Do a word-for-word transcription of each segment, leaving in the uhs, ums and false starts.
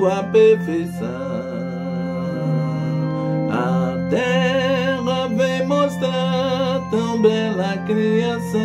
tua perfeição. A terra vem mostrar tão bela criação.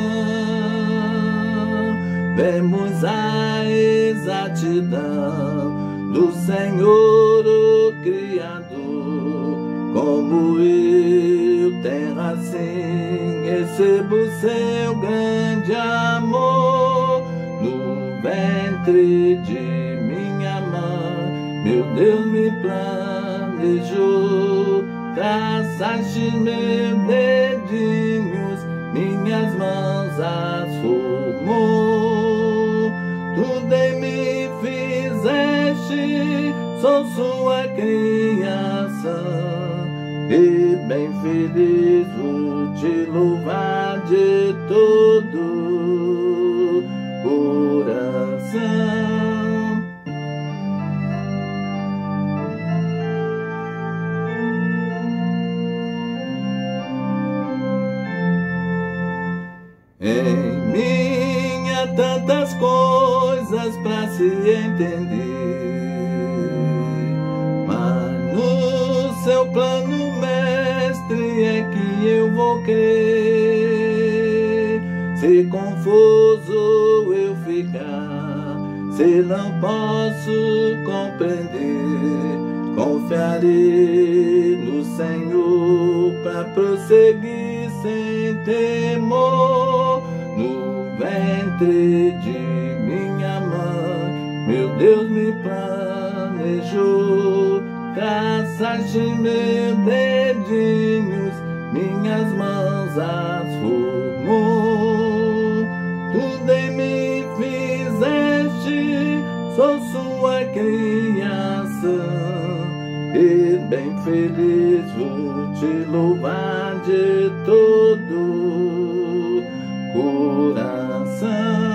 Vemos a exatidão do Senhor, o Criador. Como eu, terra assim, recebo seu grande amor. No ventre de minha mãe, meu Deus me planejou. Traçaste meus dedinhos, minhas mãos as formou. Tudo em mim fizeste, sou sua criação. E bem feliz vou te louvar de todo coração. Em mim há tantas coisas pra se entender, mas no seu plano, mestre, é que eu vou crer. Se confuso eu ficar, se não posso compreender, confiarei no Senhor pra prosseguir sem temor. No ventre de minha mãe, meu Deus me planejou. Traçaste meus dedinhos, minhas mãos as formou. Tudo em mim fizeste, sou sua criação. E bem feliz vou te louvar de todo coração.